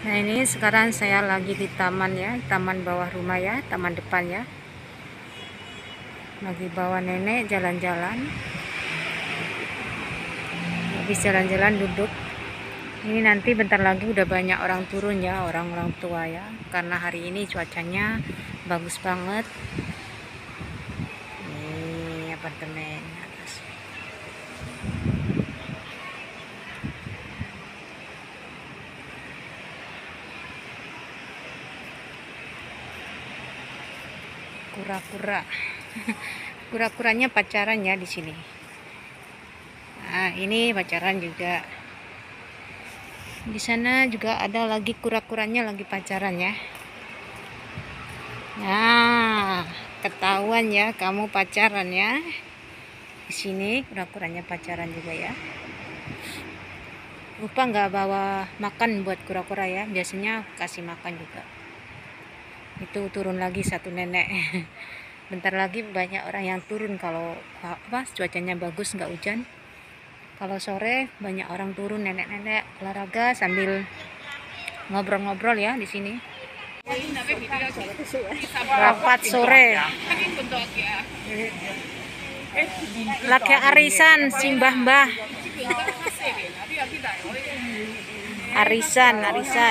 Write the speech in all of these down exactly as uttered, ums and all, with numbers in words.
Nah, ini sekarang saya lagi di taman ya, taman bawah rumah ya, taman depan ya. Lagi bawa nenek jalan-jalan. Habis jalan-jalan duduk. Ini nanti bentar lagi udah banyak orang turun ya, orang-orang tua ya. Karena hari ini cuacanya bagus banget. Ini apartemen atas. Kura-kura. Kura-kuranya pacaran ya di sini. Nah, ini pacaran juga. Di sana juga ada lagi kura-kuranya lagi pacaran ya. Nah, ketahuan ya kamu pacaran ya. Di sini kura-kuranya pacaran juga ya. Lupa nggak bawa makan buat kura-kura ya. Biasanya kasih makan juga. Itu turun lagi satu nenek. Bentar lagi banyak orang yang turun kalau apa cuacanya bagus nggak hujan. Kalau sore banyak orang turun, nenek-nenek olahraga sambil ngobrol-ngobrol ya di sini. Rapat sore. Lagi arisan simbah-mbah. Arisan, arisan.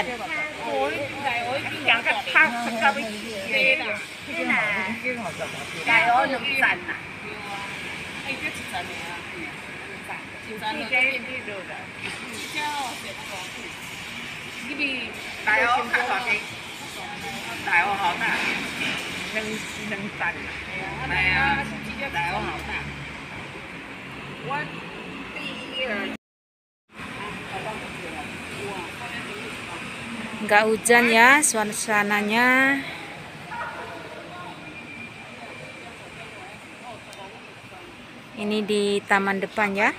Nggak hujan ya suasananya. Ini di taman depan ya.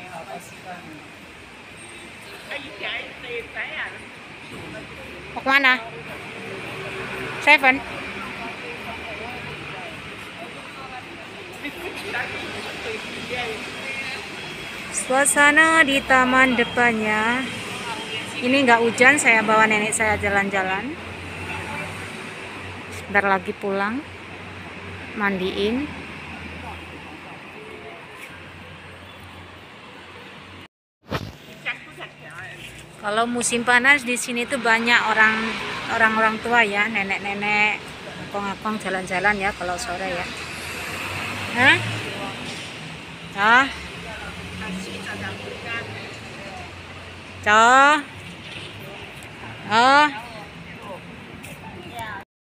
Mau kemana? Seven. Suasana di taman depannya. Ini nggak hujan, saya bawa nenek saya jalan-jalan. Bentar lagi pulang, mandiin. Kalau musim panas di sini tuh banyak orang orang-orang tua ya, nenek-nenek, akong-akong jalan-jalan ya kalau sore ya. Hah? Ah? Cho. Oh.